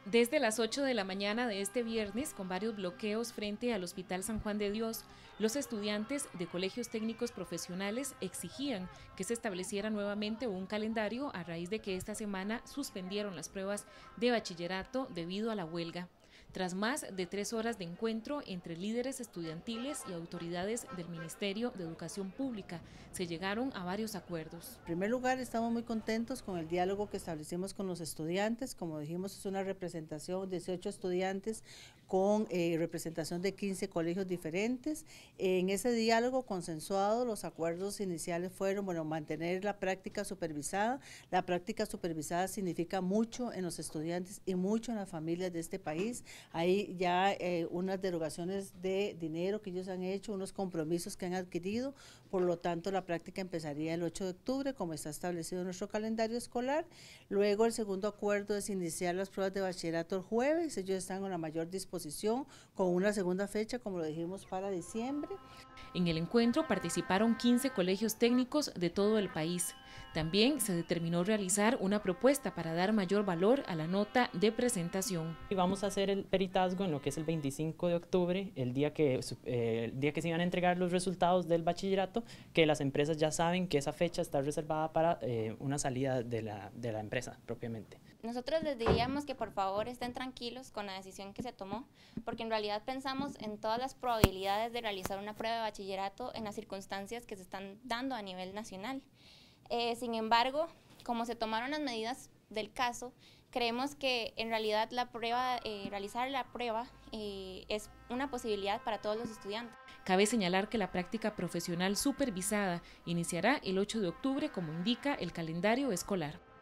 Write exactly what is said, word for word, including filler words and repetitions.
Desde las ocho de la mañana de este viernes, con varios bloqueos frente al Hospital San Juan de Dios, los estudiantes de colegios técnicos profesionales exigían que se estableciera nuevamente un calendario a raíz de que esta semana suspendieron las pruebas de bachillerato debido a la huelga. Tras más de tres horas de encuentro entre líderes estudiantiles y autoridades del Ministerio de Educación Pública, se llegaron a varios acuerdos. En primer lugar, estamos muy contentos con el diálogo que establecimos con los estudiantes. Como dijimos, es una representación de dieciocho estudiantes con eh, representación de quince colegios diferentes. En ese diálogo consensuado, los acuerdos iniciales fueron, bueno, mantener la práctica supervisada. La práctica supervisada significa mucho en los estudiantes y mucho en las familias de este país. Hay ya eh, unas derogaciones de dinero que ellos han hecho, unos compromisos que han adquirido, por lo tanto la práctica empezaría el ocho de octubre, como está establecido en nuestro calendario escolar. Luego el segundo acuerdo es iniciar las pruebas de bachillerato el jueves, ellos están con la mayor disposición, con una segunda fecha, como lo dijimos, para diciembre. En el encuentro participaron quince colegios técnicos de todo el país. También se determinó realizar una propuesta para dar mayor valor a la nota de presentación. Y vamos a hacer el peritazgo en lo que es el veinticinco de octubre, el día que, eh, el día que se iban a entregar los resultados del bachillerato, que las empresas ya saben que esa fecha está reservada para eh, una salida de la, de la empresa propiamente. Nosotros les diríamos que por favor estén tranquilos con la decisión que se tomó, porque en realidad pensamos en todas las probabilidades de realizar una prueba de bachillerato en las circunstancias que se están dando a nivel nacional. Eh, sin embargo, como se tomaron las medidas del caso, creemos que en realidad la prueba, eh, realizar la prueba eh, es una posibilidad para todos los estudiantes. Cabe señalar que la práctica profesional supervisada iniciará el ocho de octubre, como indica el calendario escolar.